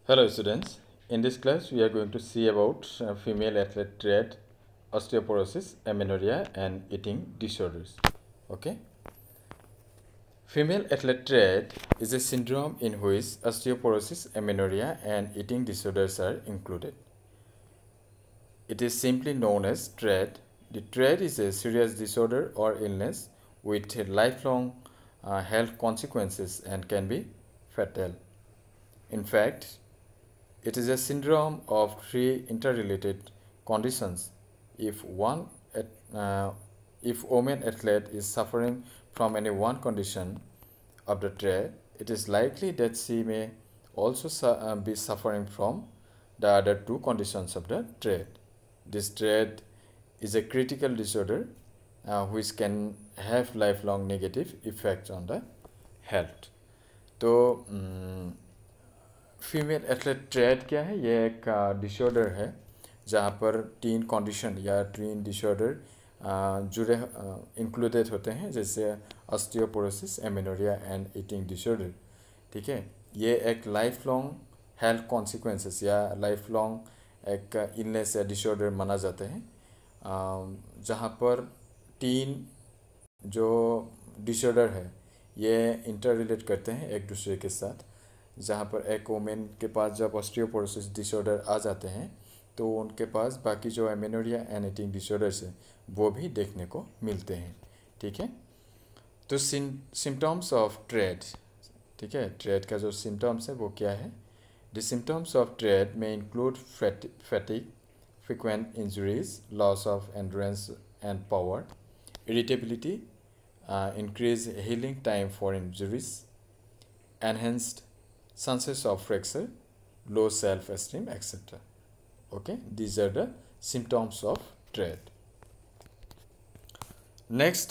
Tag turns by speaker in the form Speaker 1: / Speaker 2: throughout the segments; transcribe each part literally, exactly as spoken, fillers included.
Speaker 1: Hello students, in this class we are going to see about uh, female athlete trait, osteoporosis, amenorrhea and eating disorders. Okay. Female athlete trait is a syndrome in which osteoporosis, amenorrhea and eating disorders are included. It is simply known as trait. The trait is a serious disorder or illness with lifelong uh, health consequences and can be fatal. In fact, it is a syndrome of three interrelated conditions. If one, uh, if woman athlete is suffering from any one condition of the trait, it is likely that she may also su uh, be suffering from the other two conditions of the trait. This trait is a critical disorder uh, which can have lifelong negative effects on the health. तो um, female athlete trait क्या है? ये एक disorder है जहाँ पर तीन condition या तीन डिसऑर्डर जुड़े इंक्लूडेड होते हैं, जैसे osteoporosis, amenorrhea and eating disorder. ठीक है, ये एक लाइफ लॉन्ग हेल्थ कॉन्सिक्वेंसेस या लाइफ लॉन्ग एक इलनेस या डिसऑर्डर माना जाते हैं, जहाँ पर तीन जो डिसऑर्डर है ये इंटर रिलेट करते हैं एक दूसरे के साथ. जहाँ पर एक वोमेन के पास जब ऑस्टियोपोरोसिस डिसऑर्डर आ जाते हैं तो उनके पास बाकी जो एमेनोरिया एंड ईटिंग डिसऑर्डर्स है वो भी देखने को मिलते हैं. ठीक है, तो सिम्टम्स ऑफ ट्रेट. ठीक है, ट्रेट का जो सिम्टम्स है वो क्या है? द सिम्टम्स ऑफ ट्रेट में include fatigue, frequent injuries, loss of endurance and power, irritability, increase healing time for injuries, enhanced chances of fracture, low self-esteem, et cetera. Okay, these are the symptoms of trait. Next,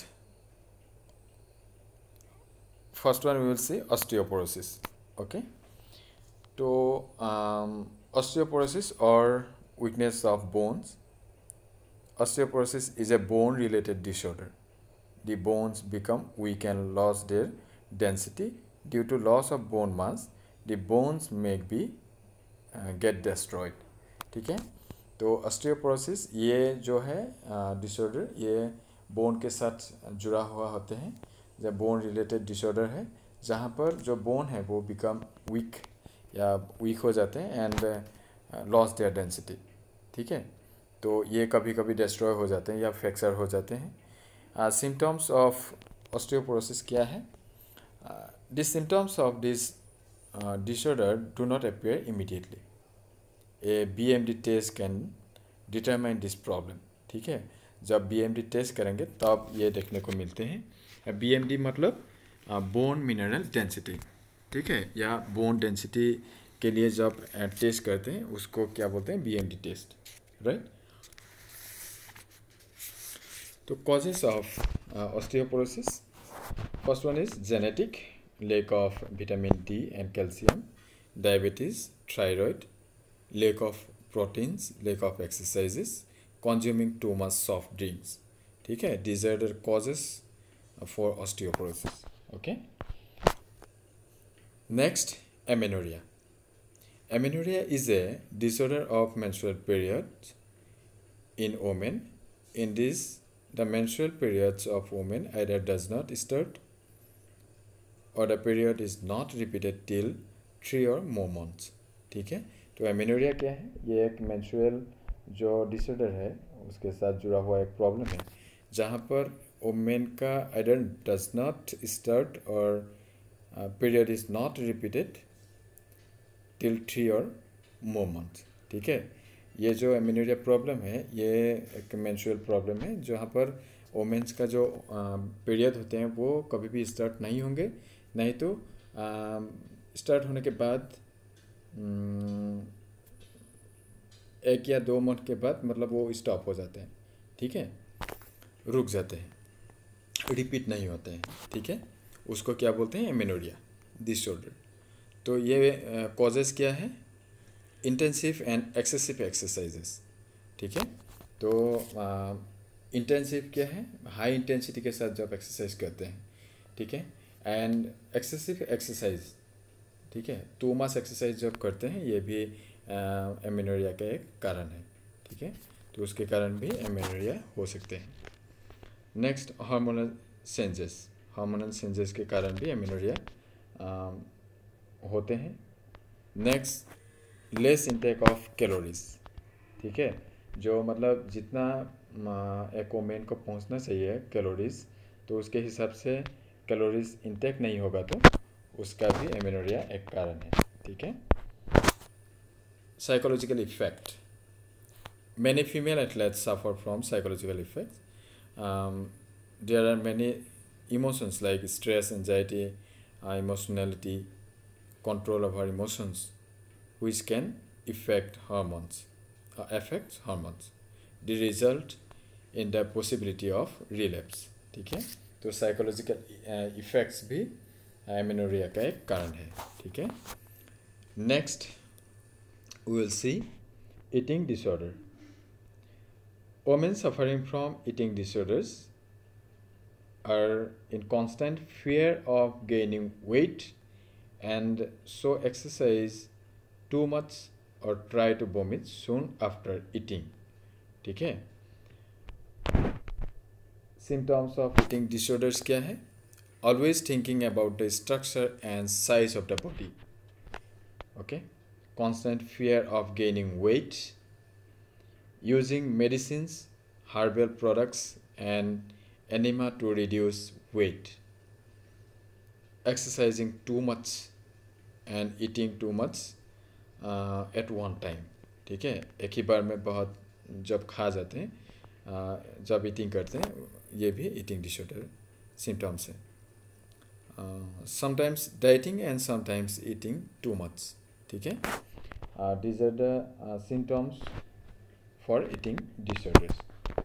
Speaker 1: first one we will see osteoporosis. Okay, so um, osteoporosis or weakness of bones. Osteoporosis is a bone-related disorder. The bones become weak and lose their density. Due to loss of bone mass, the bones may be uh, get destroyed. ठीक है, तो osteoporosis ये जो है disorder uh, ये bone के साथ जुड़ा हुआ होते हैं, जब बोन रिलेटेड डिसऑर्डर है जहाँ पर जो बोन है वो बिकम वीक या वीक हो जाते हैं एंड लॉस देयर डेंसिटी. ठीक है, तो ये कभी कभी डिस्ट्रॉय हो जाते हैं या फ्रैक्चर हो जाते हैं. सिम्टम्स ऑफ ऑस्टियोपोरोसिस क्या है? The symptoms of this uh, disorder do not appear immediately. A B M D test can determine this problem. ठीक है, जब B M D टेस्ट करेंगे तब ये देखने को मिलते हैं. B M D मतलब बोन मिनरल डेंसिटी. ठीक है, या बोन डेंसिटी के लिए जब टेस्ट करते हैं उसको क्या बोलते हैं? B M D test, right. तो causes of osteoporosis, first one is genetic, lack of vitamin D and calcium, diabetes, thyroid, lack of proteins, lack of exercises, consuming too much soft drinks. ठीक है, these are the causes for osteoporosis. Okay. Next, amenorrhea. Amenorrhea is a disorder of menstrual period in women. In this, the menstrual periods of women either does not start or the period is not repeated till three or more months. ठीक है, तो amenorrhoea क्या है? ये एक menstrual जो disorder है उसके साथ जुड़ा हुआ एक प्रॉब्लम है जहाँ पर वुमेन का आइदर डज नॉट स्टार्ट और period is not repeated till three और मोर मंथ्स. ठीक है, ये जो एमेनोरिया प्रॉब्लम है ये एक मेंस्ट्रुअल प्रॉब्लम है जहाँ पर वुमेन्स का जो पीरियड uh, होते हैं वो कभी भी स्टार्ट नहीं होंगे, नहीं तो स्टार्ट होने के बाद एक या दो मंथ के बाद मतलब वो स्टॉप हो जाते हैं. ठीक है, रुक जाते हैं, रिपीट नहीं होते हैं. ठीक है, उसको क्या बोलते हैं? Amenorrhea disorder. तो ये कॉजेस uh, क्या है? Intensive and excessive exercises. ठीक है, तो इंटेंसिव uh, क्या है? हाई इंटेंसिटी के साथ जब एक्सरसाइज करते हैं. ठीक है, एंड एक्सेसिव एक्सरसाइज. ठीक है। टू मच एक्सरसाइज जब करते हैं ये भी एमेनोरिया का एक कारण है, ठीक है। तो उसके कारण भी एमेनोरिया हो सकते हैं। Next hormonal changes, hormonal changes के कारण भी एमेनोरिया होते हैं। Next less intake of calories, ठीक है। जो मतलब जितना एक वोमेन को पहुंचना चाहिए कैलोरीज, तो उसके हिसाब से कैलोरीज इंटेक नहीं होगा तो उसका भी एमेनोरिया एक कारण है, ठीक है। Psychological effect, many female athletes suffer from psychological effects. Um, there are many emotions like stress, anxiety, uh, emotionality, control of our emotions, which can affect hormones, uh, affect hormones. The result in the possibility of relapse, ठीक है। तो psychological effects भी amenorrhoea का एक कारण है, ठीक है। Next we will see eating disorder. Women suffering from eating disorders are in constant fear of gaining weight and so exercise too much or try to vomit soon after eating, ठीक है। Symptoms of eating disorders क्या है? Always thinking about the structure and size of the body, okay. Constant fear of gaining weight, using medicines, herbal products and enema to reduce weight, exercising too much and eating too much uh, at one time, ठीक है। एक ही बार में बहुत जब खा जाते हैं, uh, जब ईटिंग करते हैं, ये भी ईटिंग डिसऑर्डर सिम्टम्स है। Sometimes dieting and sometimes eating too much, ठीक है। These are the symptoms for eating disorders.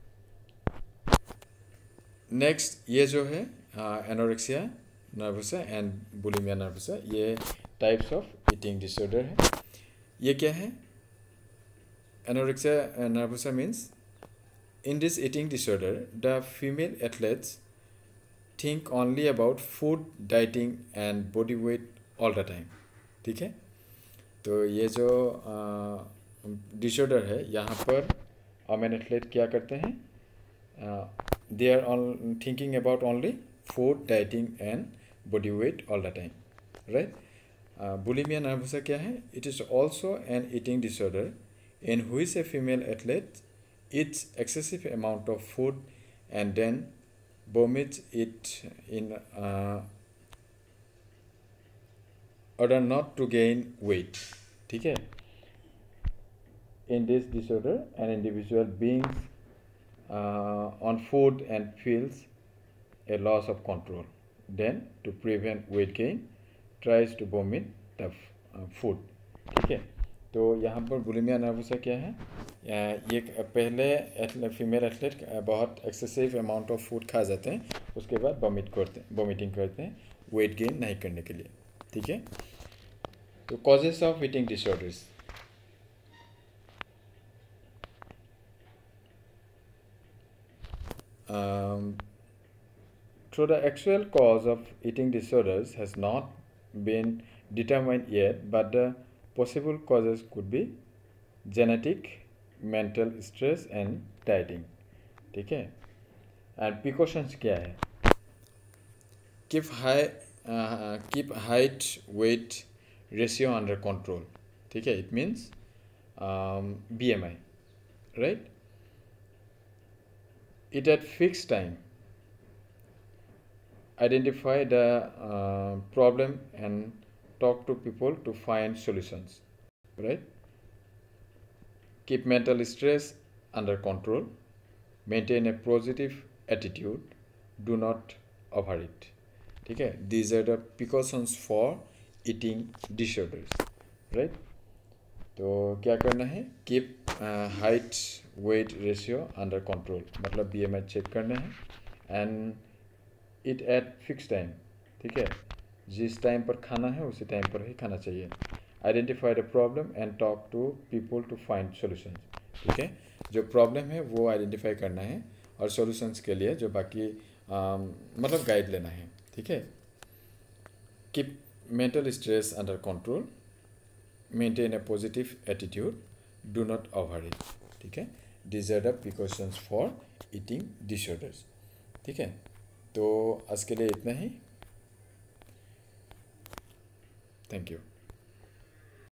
Speaker 1: Next ये जो है anorexia nervosa and bulimia nervosa, ये टाइप्स ऑफ ईटिंग डिसऑर्डर है। ये क्या है? Anorexia nervosa means in this eating disorder the female athletes think only about food, dieting and body weight all the time, ठीक है। तो ये जो डिसऑर्डर है, यहाँ पर वुमेन एथलीट क्या करते हैं? They are on thinking about only food, dieting and body weight all the time, right. Bulimia nervosa क्या है? It is also an eating disorder in which a female athlete eats excessive amount of food and then vomits it in uh, order not to gain weight, ठीक है। In this disorder, an individual beings uh, on food and feels a loss of control. Then, to prevent weight gain, tries to vomit the uh, food, ठीक है। तो यहाँ पर bulimia nervosa क्या है? ये पहले फीमेल एथलीट बहुत एक्सेसिव अमाउंट ऑफ फूड खा जाते हैं, उसके बाद वॉमिट करते हैं वॉमिटिंग करते हैं वेट गेन नहीं करने के लिए, ठीक है। तो causes of eating disorders, so the actual cause of eating disorders has not been determined yet, but the possible causes could be genetic, mental stress and dieting, ठीक है। एंड प्रिकॉशंस क्या है? Keep high keep height weight ratio under control, ठीक है। It means B M I, right. Eat at fix time, identify the problem and talk to people to find solutions, right. Keep mental stress under control, maintain a positive attitude, do not overeat, ठीक है। These are the precautions for eating disorders, right. तो क्या करना है? Keep uh, height weight ratio under control, मतलब B M I check करना है and eat at fixed time, ठीक है। जिस टाइम पर खाना है उसी टाइम पर ही खाना चाहिए। Identify the problem and talk to people to find solutions, ठीक है। जो प्रॉब्लम है वो आइडेंटिफाई करना है और सॉल्यूशंस के लिए जो बाकी आ, मतलब गाइड लेना है, ठीक है। Keep mental stress under control, maintain a positive attitude, do not over eat. ठीक है, these are the precautions for eating disorders. ठीक है, तो आज के लिए इतना ही। Thank you.